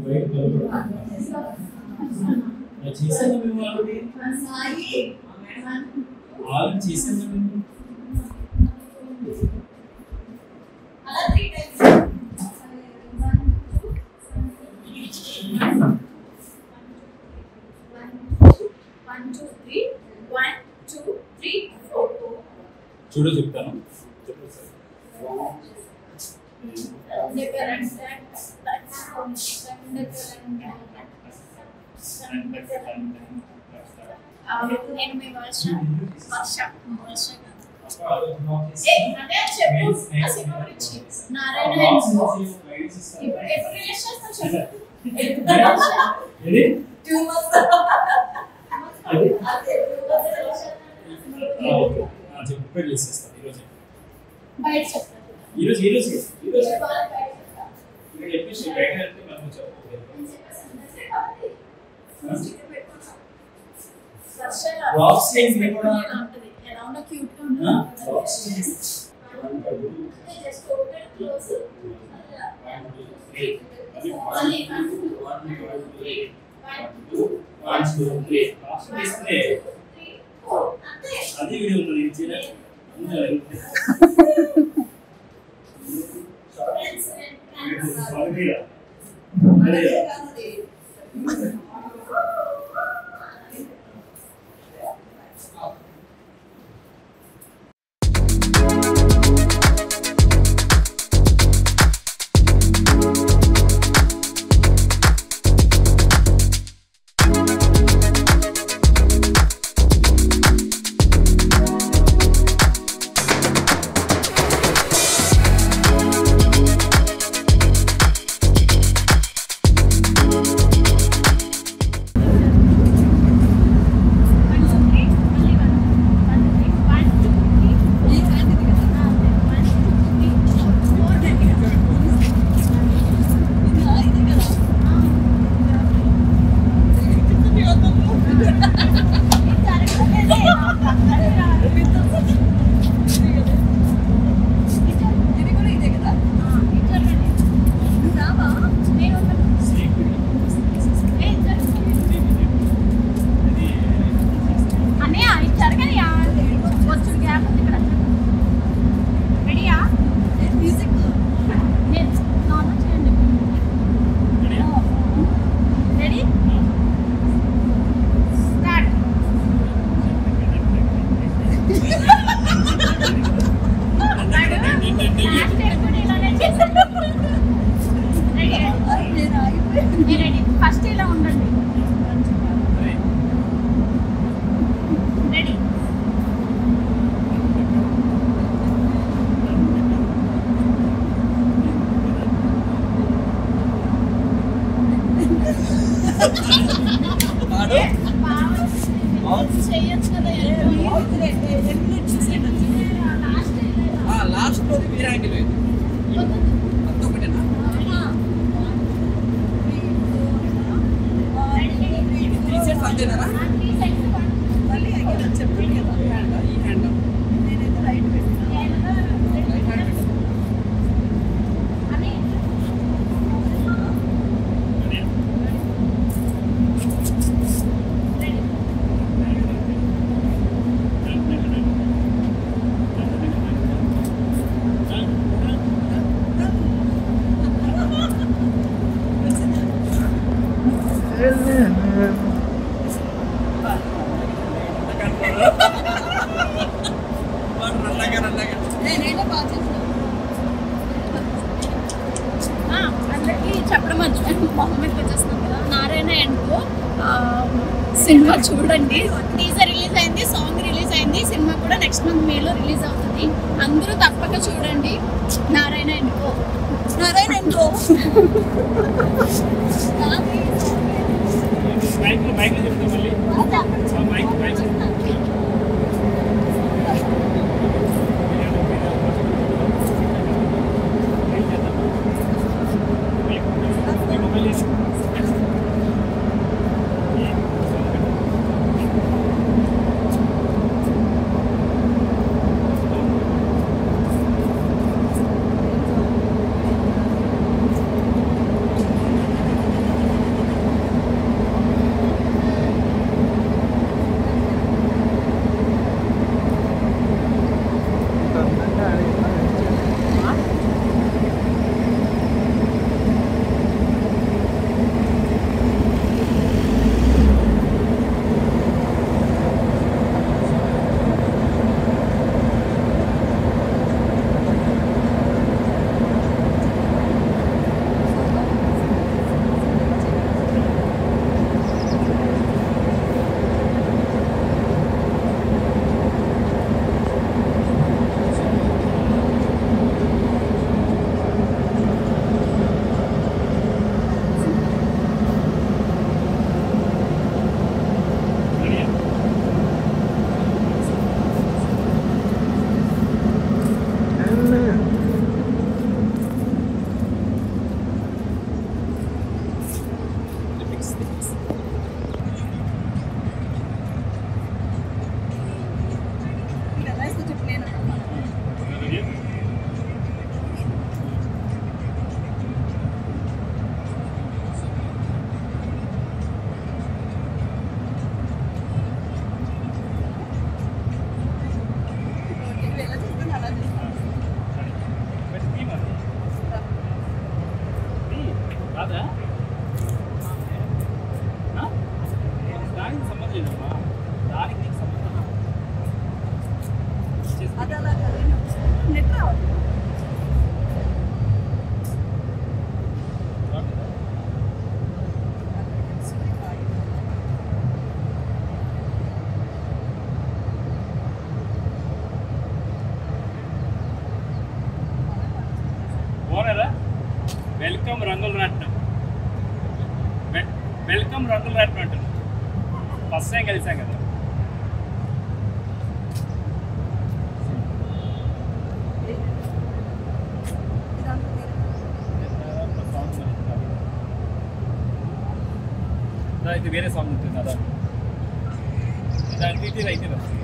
white colour చేసాను మేము already చేసాను మేము అలా 3 టైమ్స్ 1 2 3 1 2 3 4 చూడు చెప్తాను చెప్పు సార్ నేను మీ వర్ష అంటే చెప్పు సినిమా గురించి నారాయణ ఇప్పుడు రిలీజ్ చేస్తాను చెప్పు 2 months చెప్పు రిలీజ్ చేస్తాను ఈరోజు బయట చెప్తాను ఈరోజు బయట చెప్పేసి బయట వెళ్తే మనం చెప్పు రాక్ సీన్ కూడా ఎలా ఉన్నా క్యూట్ గా ఉంటుంది rock scene just open close 1 2 3 అది వీడియో ఉంటుంది ఇచ్చిన ఫస్ట్ ఇలా ఉండండి రెడీ చేయొచ్చు కదా లాస్ట్ లో మీరు యాంగిల్ అంతొకటేనా అంతేనా మళ్ళీ చెప్పండి కదా ఈ హ్యాండ్ నేనైతే రైట్ పెట్టినా రైట్ హ్యాండ్ పెట్టినా అందరికీ చెప్పడం మర్చిపోయాను మొహమ్మద్కి వచ్చేస్తున్నాం కదా నారాయణ అండ్ సినిమా చూడండి టీజర్ రిలీజ్ అయింది సాంగ్ రిలీజ్ అయింది సినిమా కూడా నెక్స్ట్ మంత్ మేలో రిలీజ్ అవుతుంది అందరూ తప్పక చూడండి నారాయణ అండ్ నారాయణ అండ్ ఎలా ఇస్తే చెప్పు నేను ఎలా చూస్తాను అలా చూస్తాను కాదా దానికి సంబంధం లేదమ్మా దానికి నీకు సంబంధం అది అలా నెట్ రావాలి ఓనరా వెల్కమ్ రంగుల రాట్నం వెల్కమ్ రంగుల రాట్నం అంటారు ఫస్ట్ టైం కలిసాం కదా ఇది వేరే సాంగ్ ఉంటుంది కదా దాని అయితే